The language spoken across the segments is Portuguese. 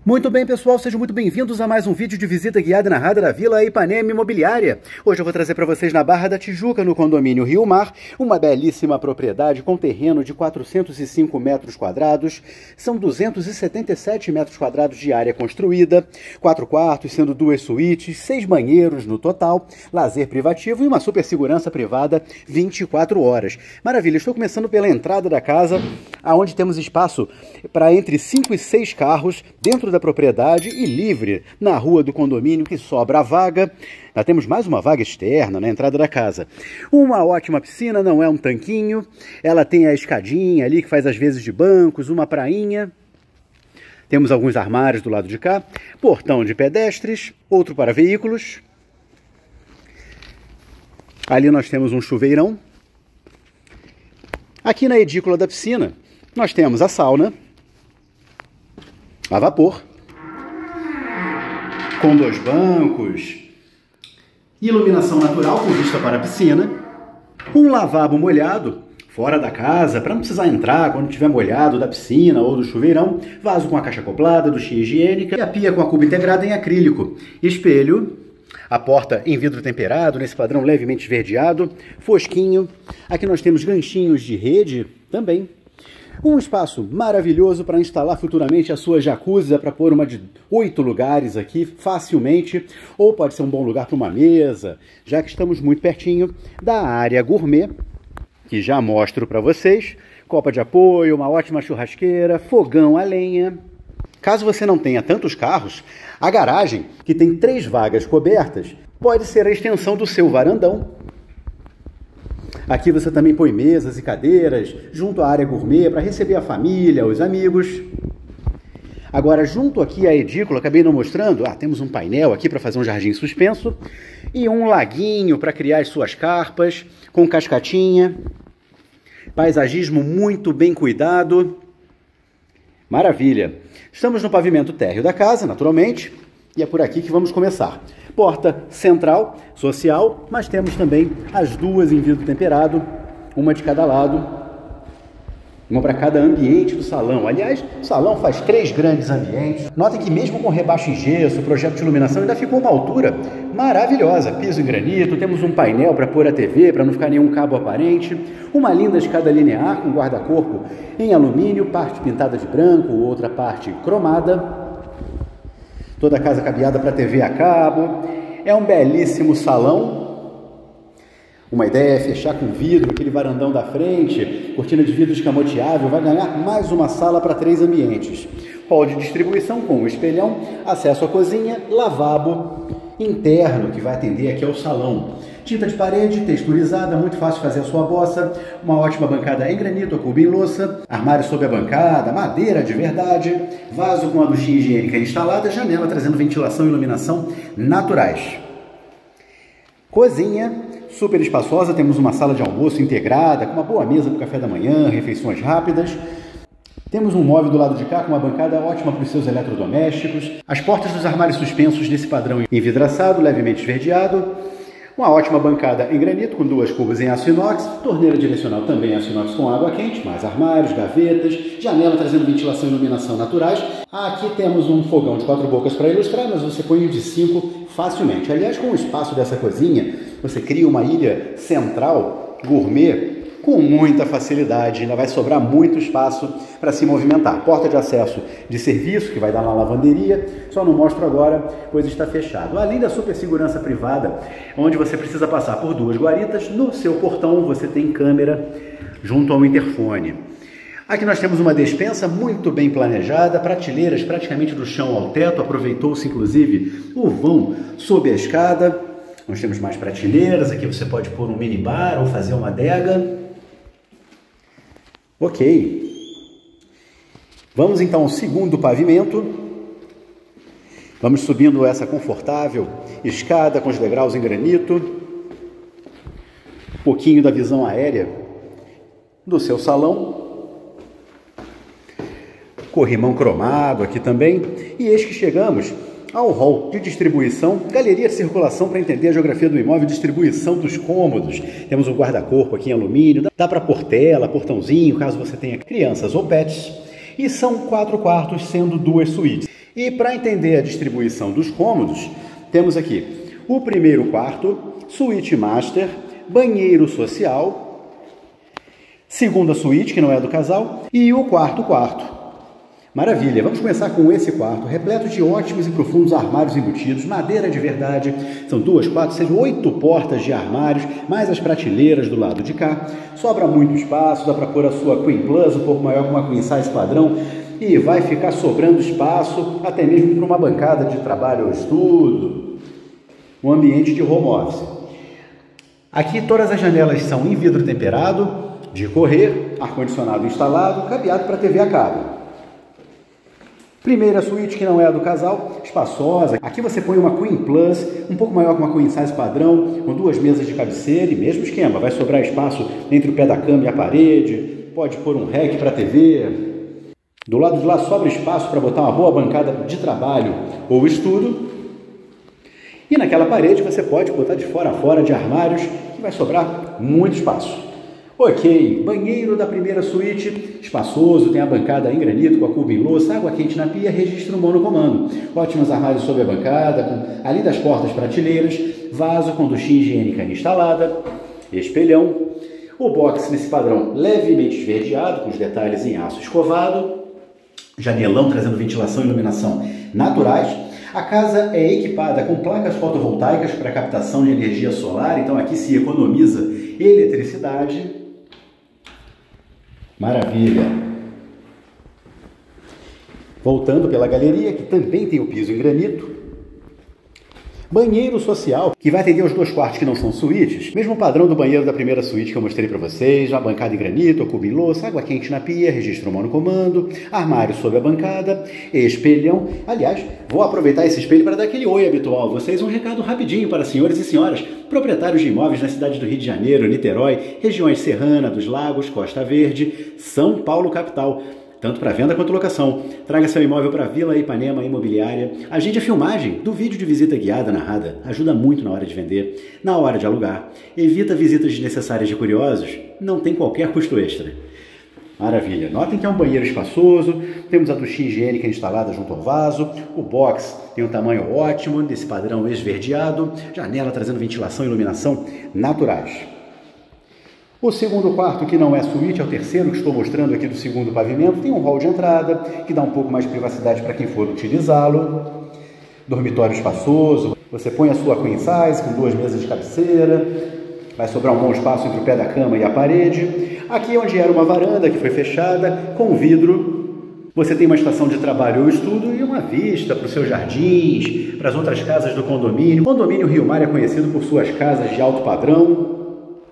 Muito bem, pessoal, sejam muito bem-vindos a mais um vídeo de visita guiada e narrada da Vila Ipanema Imobiliária. Hoje eu vou trazer para vocês na Barra da Tijuca, no condomínio Rio Mar, uma belíssima propriedade com terreno de 405 metros quadrados, são 277 metros quadrados de área construída, 4 quartos, sendo 2 suítes, 6 banheiros no total, lazer privativo e uma super segurança privada 24 horas. Maravilha, estou começando pela entrada da casa, onde temos espaço para entre 5 e 6 carros dentro da propriedade e livre na rua do condomínio, que sobra a vaga. Já temos mais uma vaga externa na entrada da casa. Uma ótima piscina, não é um tanquinho. Ela tem a escadinha ali que faz as vezes de bancos, uma prainha. Temos alguns armários do lado de cá. Portão de pedestres, outro para veículos. Ali nós temos um chuveirão. Aqui na edícula da piscina nós temos a sauna a vapor, com 2 bancos, iluminação natural com vista para a piscina, um lavabo molhado fora da casa, para não precisar entrar quando estiver molhado da piscina ou do chuveirão, vaso com a caixa acoplada, duchinha higiênica e a pia com a cuba integrada em acrílico, espelho, a porta em vidro temperado, nesse padrão levemente esverdeado, fosquinho. Aqui nós temos ganchinhos de rede também. Um espaço maravilhoso para instalar futuramente a sua jacuzzi, para pôr uma de 8 lugares aqui facilmente, ou pode ser um bom lugar para uma mesa, já que estamos muito pertinho da área gourmet, que já mostro para vocês. Copa de apoio, uma ótima churrasqueira, fogão a lenha. Caso você não tenha tantos carros, a garagem, que tem 3 vagas cobertas, pode ser a extensão do seu varandão. Aqui você também põe mesas e cadeiras junto à área gourmet para receber a família, os amigos. Agora, junto aqui à edícula, acabei não mostrando, temos um painel aqui para fazer um jardim suspenso e um laguinho para criar as suas carpas, com cascatinha. Paisagismo muito bem cuidado. Maravilha! Estamos no pavimento térreo da casa, naturalmente, e é por aqui que vamos começar. Porta central, social, mas temos também as 2 em vidro temperado, uma de cada lado, uma para cada ambiente do salão. Aliás, o salão faz 3 grandes ambientes. Notem que mesmo com rebaixo em gesso, o projeto de iluminação ainda ficou uma altura maravilhosa. Piso em granito, temos um painel para pôr a TV, para não ficar nenhum cabo aparente, uma linda escada linear com guarda-corpo em alumínio, parte pintada de branco, outra parte cromada. Toda a casa cabeada para TV a cabo. É um belíssimo salão. Uma ideia é fechar com vidro, aquele varandão da frente, cortina de vidro escamoteável, vai ganhar mais uma sala para 3 ambientes. Hall de distribuição com um espelhão, acesso à cozinha, lavabo interno que vai atender aqui ao salão. Tinta de parede, texturizada, muito fácil fazer a sua bossa, uma ótima bancada em granito, cubo em louça, armário sob a bancada, madeira de verdade, vaso com a duchinha higiênica instalada, janela trazendo ventilação e iluminação naturais. Cozinha, super espaçosa, temos uma sala de almoço integrada, com uma boa mesa para o café da manhã, refeições rápidas. Temos um móvel do lado de cá com uma bancada ótima para os seus eletrodomésticos. As portas dos armários suspensos desse padrão envidraçado, levemente esverdeado. Uma ótima bancada em granito com 2 cubas em aço inox, torneira direcional também em aço inox com água quente, mais armários, gavetas, janela trazendo ventilação e iluminação naturais. Aqui temos um fogão de 4 bocas para ilustrar, mas você põe o de 5 facilmente. Aliás, com o espaço dessa cozinha, você cria uma ilha central gourmet com muita facilidade, ainda vai sobrar muito espaço para se movimentar. Porta de acesso de serviço, que vai dar na lavanderia, só não mostro agora, pois está fechado. Além da super segurança privada, onde você precisa passar por 2 guaritas, no seu portão você tem câmera junto ao interfone. Aqui nós temos uma despensa muito bem planejada, prateleiras praticamente do chão ao teto, aproveitou-se inclusive o vão sob a escada. Nós temos mais prateleiras, aqui você pode pôr um minibar ou fazer uma adega. Ok. Vamos então ao segundo pavimento. Vamos subindo essa confortável escada com os degraus em granito. Um pouquinho da visão aérea do seu salão. Corrimão cromado aqui também. E eis que chegamos ao hall de distribuição, galeria de circulação para entender a geografia do imóvel, distribuição dos cômodos. Temos um guarda-corpo aqui em alumínio, dá para pôr tela, portãozinho, caso você tenha crianças ou pets. E são 4 quartos, sendo 2 suítes. E para entender a distribuição dos cômodos, temos aqui o primeiro quarto, suíte master, banheiro social, segunda suíte, que não é do casal, e o quarto quarto. Maravilha! Vamos começar com esse quarto, repleto de ótimos e profundos armários embutidos, madeira de verdade. São 2, 4, 6, 8 portas de armários, mais as prateleiras do lado de cá. Sobra muito espaço, dá para pôr a sua Queen Plus, um pouco maior que uma Queen Size padrão, e vai ficar sobrando espaço, até mesmo para uma bancada de trabalho ou estudo, um ambiente de home office. Aqui todas as janelas são em vidro temperado, de correr, ar-condicionado instalado, cabeado para TV a cabo. Primeira suíte, que não é a do casal, espaçosa. Aqui você põe uma Queen Plus, um pouco maior que uma Queen Size padrão, com 2 mesas de cabeceira e mesmo esquema. Vai sobrar espaço entre o pé da cama e a parede, pode pôr um rack para TV. Do lado de lá sobra espaço para botar uma boa bancada de trabalho ou estudo. E naquela parede você pode botar de fora a fora de armários, que vai sobrar muito espaço. Ok, banheiro da primeira suíte, espaçoso, tem a bancada em granito com a cuba em louça, água quente na pia, registro monocomando. Ótimos armários sob a bancada, além das portas prateleiras, vaso com duchinha higiênica instalada, espelhão. O box nesse padrão levemente esverdeado, com os detalhes em aço escovado, janelão trazendo ventilação e iluminação naturais. A casa é equipada com placas fotovoltaicas para captação de energia solar, então aqui se economiza eletricidade. Maravilha! Voltando pela galeria, que também tem o piso em granito. Banheiro social, que vai atender os 2 quartos que não são suítes. Mesmo padrão do banheiro da primeira suíte que eu mostrei para vocês. Uma bancada em granito, cubo em louça, água quente na pia, registro monocomando, armário sob a bancada, espelhão. Aliás, vou aproveitar esse espelho para dar aquele oi habitual a vocês. Um recado rapidinho para senhores e senhoras, proprietários de imóveis na cidade do Rio de Janeiro, Niterói, regiões Serrana, dos Lagos, Costa Verde, São Paulo capital. Tanto para venda quanto locação. Traga seu imóvel para a Vila Ipanema Imobiliária. Agende a filmagem do vídeo de visita guiada narrada. Ajuda muito na hora de vender, na hora de alugar. Evita visitas desnecessárias de curiosos. Não tem qualquer custo extra. Maravilha. Notem que é um banheiro espaçoso. Temos a duchinha higiênica instalada junto ao vaso. O box tem um tamanho ótimo, desse padrão esverdeado. Janela trazendo ventilação e iluminação naturais. O segundo quarto, que não é suíte, é o terceiro que estou mostrando aqui do segundo pavimento, tem um hall de entrada, que dá um pouco mais de privacidade para quem for utilizá-lo. Dormitório espaçoso, você põe a sua Queen Size com 2 mesas de cabeceira, vai sobrar um bom espaço entre o pé da cama e a parede. Aqui onde era uma varanda que foi fechada, com vidro, você tem uma estação de trabalho ou estudo e uma vista para os seus jardins, para as outras casas do condomínio. O condomínio Rio Mar é conhecido por suas casas de alto padrão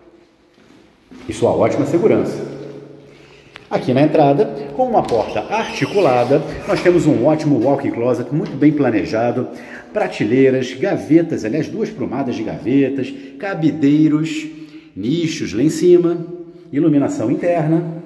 e sua ótima segurança. Aqui na entrada, com uma porta articulada, nós temos um ótimo walk-in closet muito bem planejado, prateleiras, gavetas, aliás, 2 prumadas de gavetas, cabideiros, nichos lá em cima, iluminação interna.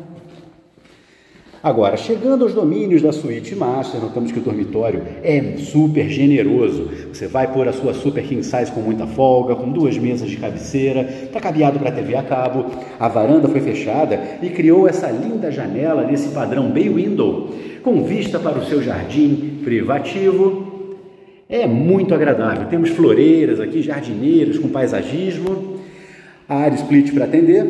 Agora, chegando aos domínios da suíte master, notamos que o dormitório é super generoso. Você vai pôr a sua super king size com muita folga, com 2 mesas de cabeceira, está cabeado para TV a cabo. A varanda foi fechada e criou essa linda janela nesse padrão bay window, com vista para o seu jardim privativo. É muito agradável. Temos floreiras aqui, jardineiros com paisagismo, a área split para atender.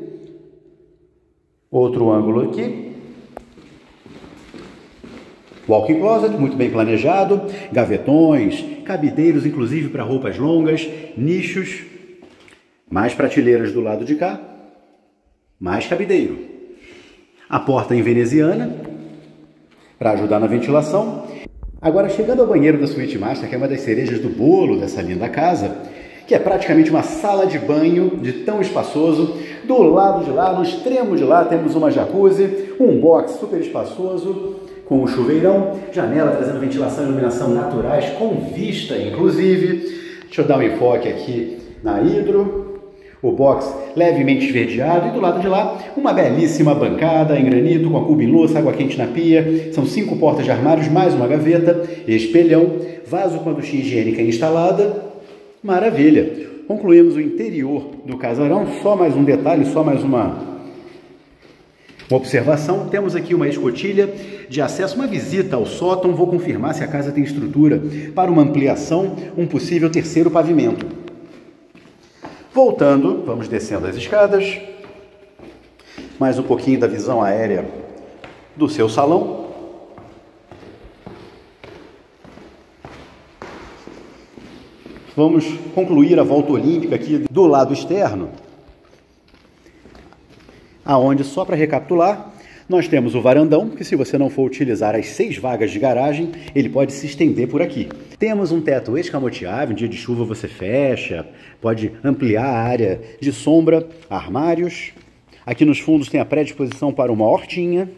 Outro ângulo aqui. Walk-in closet, muito bem planejado, gavetões, cabideiros, inclusive para roupas longas, nichos, mais prateleiras do lado de cá, mais cabideiro. A porta em veneziana, para ajudar na ventilação. Agora, chegando ao banheiro da suíte master, que é uma das cerejas do bolo dessa linda casa, que é praticamente uma sala de banho de tão espaçoso. Do lado de lá, no extremo de lá, temos uma jacuzzi, um box super espaçoso, com o chuveirão, janela trazendo ventilação e iluminação naturais, com vista, inclusive. Deixa eu dar um enfoque aqui na hidro. O box levemente esverdeado e do lado de lá, uma belíssima bancada em granito, com a cuba em louça, água quente na pia. São 5 portas de armários, mais uma gaveta, espelhão, vaso com a duchinha higiênica instalada. Maravilha! Concluímos o interior do casarão. Só mais um detalhe, só mais uma Uma observação, temos aqui uma escotilha de acesso, uma visita ao sótão. Vou confirmar se a casa tem estrutura para uma ampliação, um possível terceiro pavimento. Voltando, vamos descendo as escadas. Mais um pouquinho da visão aérea do seu salão. Vamos concluir a volta olímpica aqui do lado externo, aonde, só para recapitular, nós temos o varandão, que se você não for utilizar as 6 vagas de garagem, ele pode se estender por aqui. Temos um teto escamoteável, em dia de chuva você fecha, pode ampliar a área de sombra, armários. Aqui nos fundos tem a predisposição para uma hortinha.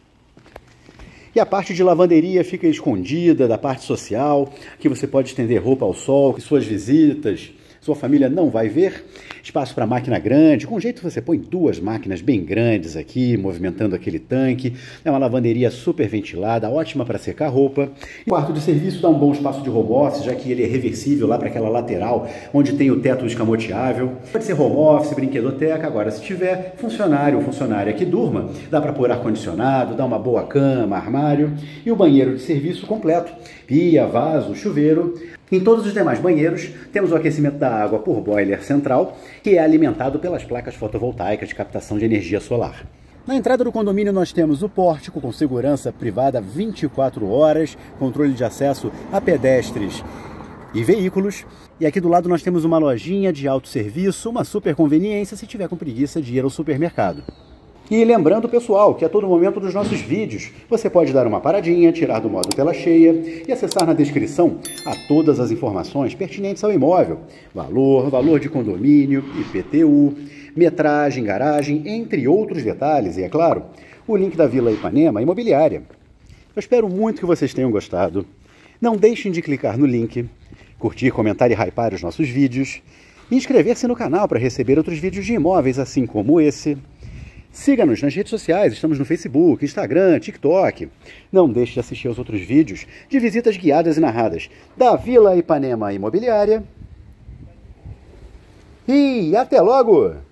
E a parte de lavanderia fica escondida da parte social, que você pode estender roupa ao sol, que suas visitas, sua família não vai ver. Espaço para máquina grande, com jeito você põe 2 máquinas bem grandes aqui, movimentando aquele tanque. É uma lavanderia super ventilada, ótima para secar roupa. O quarto de serviço dá um bom espaço de home office, já que ele é reversível lá para aquela lateral, onde tem o teto escamoteável. Pode ser home office, brinquedoteca. Agora, se tiver funcionário ou funcionária que durma, dá para pôr ar-condicionado, dá uma boa cama, armário. E o banheiro de serviço completo, pia, vaso, chuveiro. Em todos os demais banheiros, temos o aquecimento da água por boiler central, que é alimentado pelas placas fotovoltaicas de captação de energia solar. Na entrada do condomínio nós temos o pórtico com segurança privada 24 horas, controle de acesso a pedestres e veículos. E aqui do lado nós temos uma lojinha de autosserviço, uma super conveniência se tiver com preguiça de ir ao supermercado. E lembrando, pessoal, que a todo momento dos nossos vídeos você pode dar uma paradinha, tirar do modo tela cheia e acessar na descrição a todas as informações pertinentes ao imóvel. Valor de condomínio, IPTU, metragem, garagem, entre outros detalhes. E, é claro, o link da Vila Ipanema Imobiliária. Eu espero muito que vocês tenham gostado. Não deixem de clicar no link, curtir, comentar e hypar os nossos vídeos e inscrever-se no canal para receber outros vídeos de imóveis assim como esse. Siga-nos nas redes sociais, estamos no Facebook, Instagram, TikTok. Não deixe de assistir aos outros vídeos de visitas guiadas e narradas da Vila Ipanema Imobiliária. E até logo!